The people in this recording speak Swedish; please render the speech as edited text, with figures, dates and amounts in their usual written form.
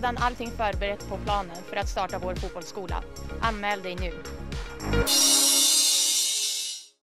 redan allting förberett på planen för att starta vår fotbollsskola. Anmäl dig nu!